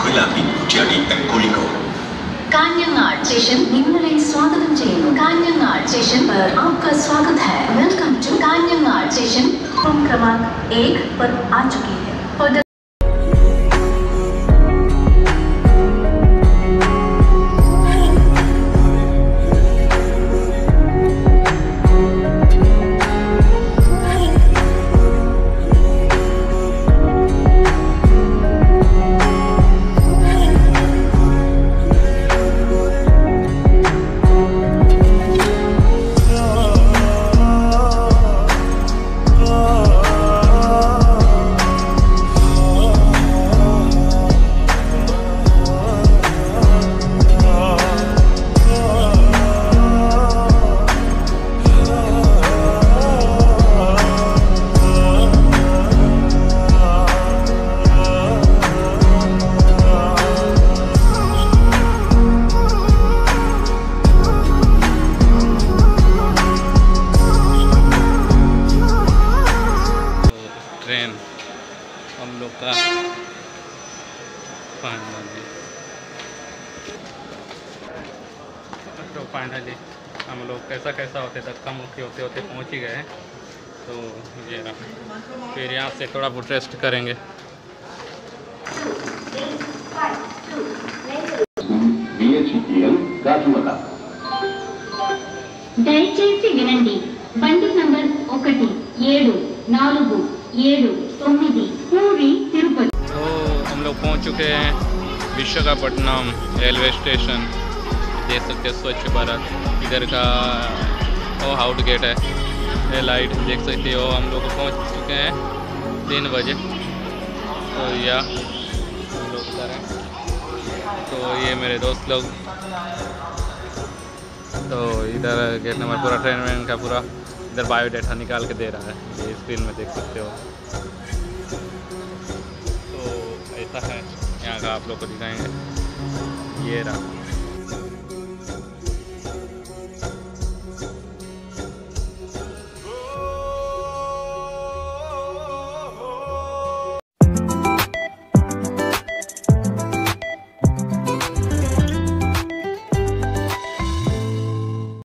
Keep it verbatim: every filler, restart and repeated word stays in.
Avilaki, Jadi and Kozhikode. Kanhangad station निम्नले स्वागतम चेयनु कान्यंगाड स्टेशन पर आपका स्वागत है। Welcome to Kanhangad station. Platform क्रमांक एक पर आ चुकी है। For the ट्रेन हम लोग का फाइनली तो फाइनली हम लोग कैसा कैसा होते धक्का मुक्की होते होते पहुंच ही गए हैं। तो ये रहा, फिर यहाँ से थोड़ा बहुत रेस्ट करेंगे। దయచేసి వినండి, బండి నంబర్ ఒకటి ఏడు నాలుగు ఏడు తొమ్మిది పూరి తిరుపతి। तो हम लोग पहुंच चुके हैं विशाखापट्टनम रेलवे स्टेशन। देख सकते हैं स्वच्छ भारत, इधर का वो आउट गेट है, ये लाइट देख सकते हो। हम लोग पहुंच चुके हैं तीन बजे। तो या हम लोग उधर हैं। तो ये मेरे दोस्त लोग, तो इधर गेट नंबर पूरा ट्रेन में का पूरा इधर बायोडाटा निकाल के दे रहा है, ये स्क्रीन में देख सकते हो। तो ऐसा है यहाँ का, आप लोग को दिखाएंगे। ये रहा